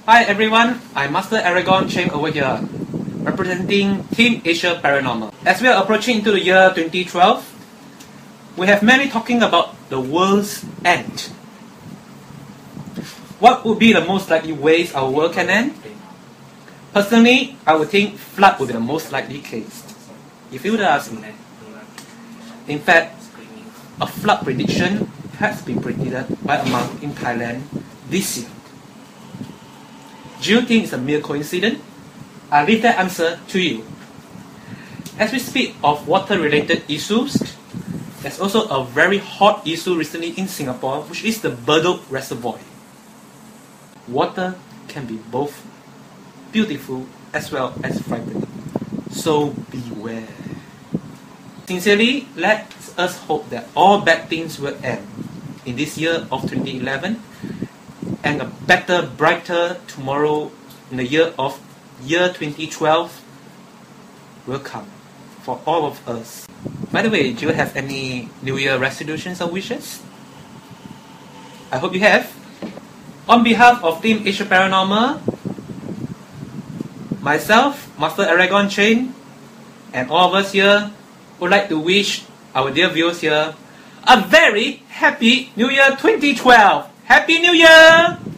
Hi everyone, I'm Master Aragon Cheng over here, representing Team Asia Paranormal. As we are approaching into the year 2012, we have many talking about the world's end. What would be the most likely ways our world can end? Personally, I would think flood would be the most likely case. If you would ask me. In fact, a flood prediction has been predicted by a monk in Thailand this year. Do you think it's a mere coincidence? I'll leave that answer to you. As we speak of water-related issues, there's also a very hot issue recently in Singapore, which is the Bedok Reservoir. Water can be both beautiful as well as frightening. So beware. Sincerely, let us hope that all bad things will end in this year of 2011 and a better, brighter tomorrow in the year 2012 will come for all of us. By the way, do you have any New Year resolutions or wishes? I hope you have. On behalf of Team Asia Paranormal, myself, Master Aragon Chain, and all of us here would like to wish our dear viewers here a very happy New Year 2012! Happy New Year!